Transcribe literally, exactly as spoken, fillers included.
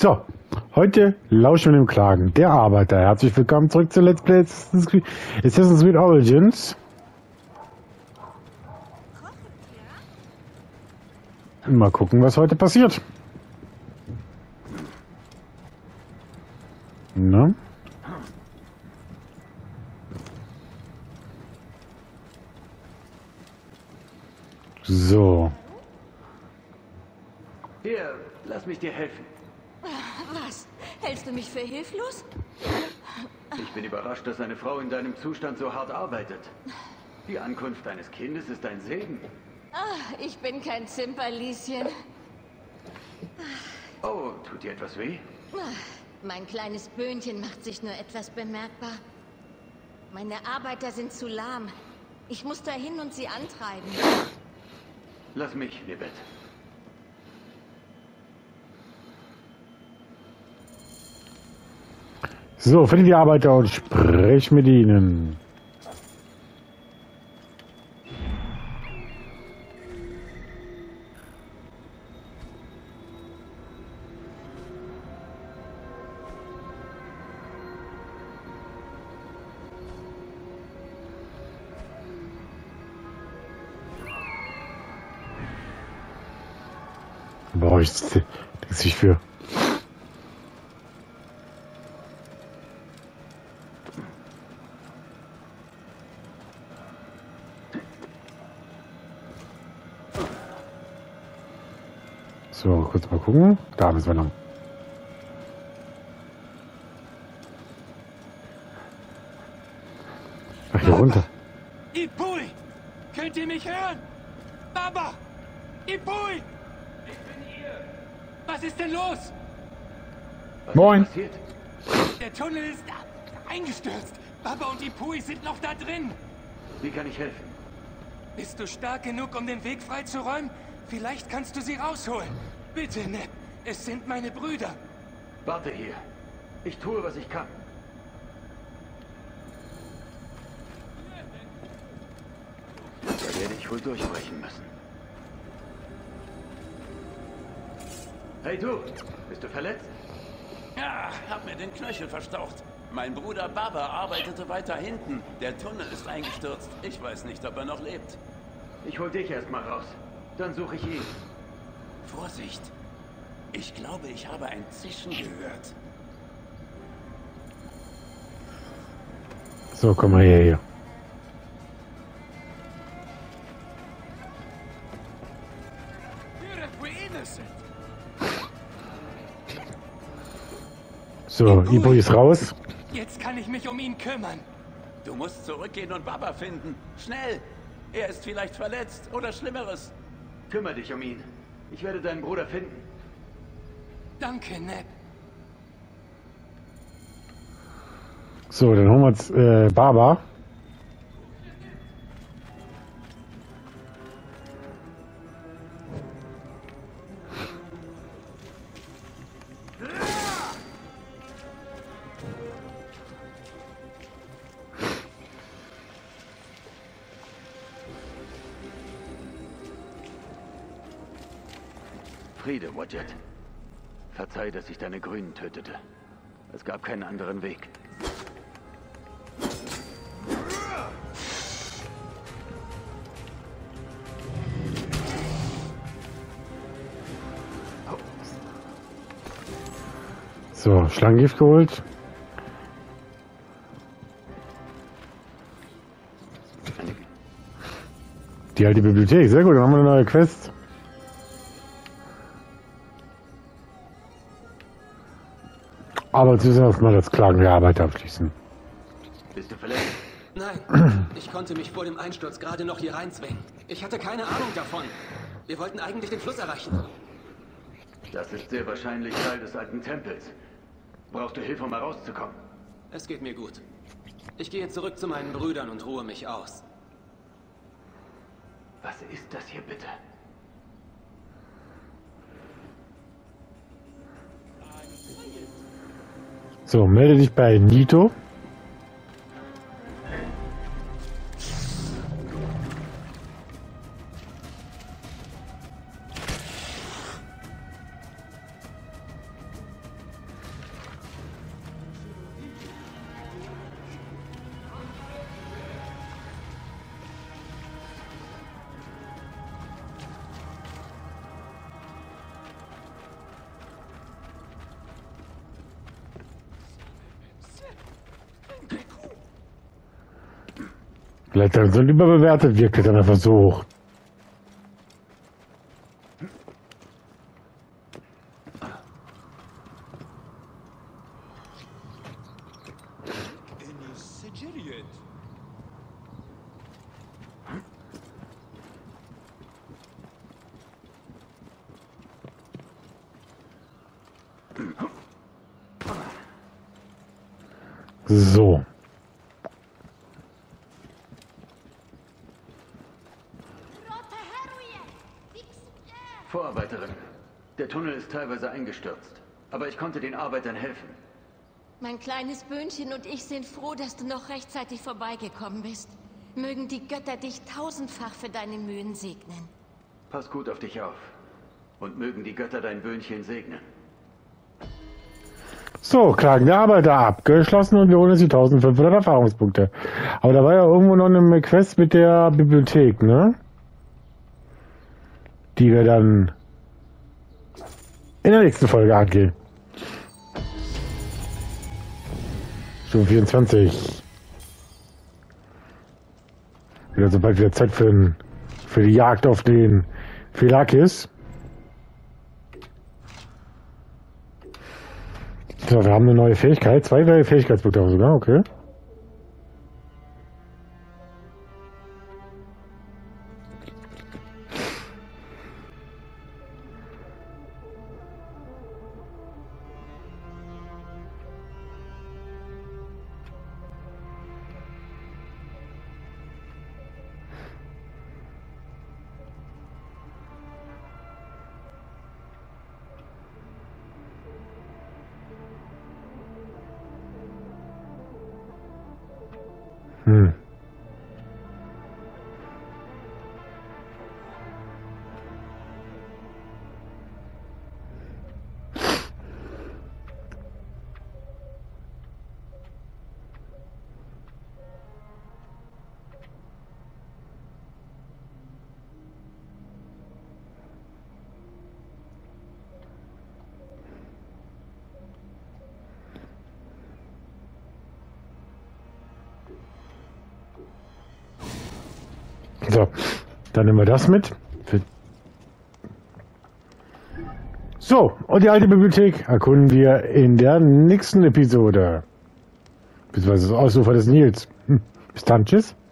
So, heute lauschen wir dem Klagen der Arbeiter. Herzlich willkommen zurück zu Let's Play Assassin's Creed Origins. Mal gucken, was heute passiert. Na? So. Hier, lass mich dir helfen. Was? Hältst du mich für hilflos? Ich bin überrascht, dass eine Frau in deinem Zustand so hart arbeitet. Die Ankunft deines Kindes ist ein Segen. Ah, ich bin kein Zimperlieschen. Oh, tut dir etwas weh? Mein kleines Böhnchen macht sich nur etwas bemerkbar. Meine Arbeiter sind zu lahm. Ich muss dahin und sie antreiben. Lass mich, Libet. So, finde die Arbeiter und sprich mit ihnen. Boah, ich das ich für. So, kurz mal gucken. Da müssen wir lang. Ach, hier runter. Ipui! Könnt ihr mich hören? Baba! Ipui! Ich bin hier! Was ist denn los? Was Moin. ist passiert? Der Tunnel ist eingestürzt. Baba und Ipui sind noch da drin. Wie kann ich helfen? Bist du stark genug, um den Weg freizuräumen? Vielleicht kannst du sie rausholen. Bitte, Ned. Es sind meine Brüder. Warte hier. Ich tue, was ich kann. Da werde ich wohl durchbrechen müssen. Hey du, bist du verletzt? Ja, hab mir den Knöchel verstaucht. Mein Bruder Baba arbeitete weiter hinten. Der Tunnel ist eingestürzt. Ich weiß nicht, ob er noch lebt. Ich hol dich erst mal raus. Dann suche ich ihn. Vorsicht! Ich glaube, ich habe ein Zischen gehört. So, komm mal her hier. So, Ibo ist raus. Jetzt kann ich mich um ihn kümmern. Du musst zurückgehen und Baba finden. Schnell! Er ist vielleicht verletzt oder Schlimmeres. Kümmere dich um ihn. Ich werde deinen Bruder finden. Danke, Ned. So, dann holen wir uns äh, Baba. Friede, Wadjet. Verzeih, dass ich deine Grünen tötete. Es gab keinen anderen Weg. So, Schlangengift geholt. Die alte Bibliothek, sehr gut, dann haben wir eine neue Quest. Aber zuerst mal das Klagen der Arbeiter abschließen. Bist du verletzt? Nein, ich konnte mich vor dem Einsturz gerade noch hier reinzwingen. Ich hatte keine Ahnung davon. Wir wollten eigentlich den Fluss erreichen. Das ist sehr wahrscheinlich Teil des alten Tempels. Brauchst du Hilfe, um mal rauszukommen? Es geht mir gut. Ich gehe zurück zu meinen Brüdern und ruhe mich aus. Was ist das hier bitte? So, melde dich bei Nito. Vielleicht sind überbewertet, wirkt es dann einfach so hoch. So. Vorarbeiterin, der Tunnel ist teilweise eingestürzt, aber ich konnte den Arbeitern helfen. Mein kleines Böhnchen und ich sind froh, dass du noch rechtzeitig vorbeigekommen bist. Mögen die Götter dich tausendfach für deine Mühen segnen. Pass gut auf dich auf. Und mögen die Götter dein Böhnchen segnen. So, Klagen der Arbeiter abgeschlossen und wir holen uns die eintausendfünfhundert Erfahrungspunkte. Aber da war ja irgendwo noch eine Quest mit der Bibliothek, ne? Die wir dann in der nächsten Folge angehen. Stufe vierundzwanzig. Wieder sobald wieder Zeit für, für die Jagd auf den Philakis. So, wir haben eine neue Fähigkeit. Zwei neue Fähigkeitspunkte auch sogar, okay. Hm. So, dann nehmen wir das mit. So, und die alte Bibliothek erkunden wir in der nächsten Episode. Beziehungsweise das Ausufer des Nils. Bis dann, tschüss.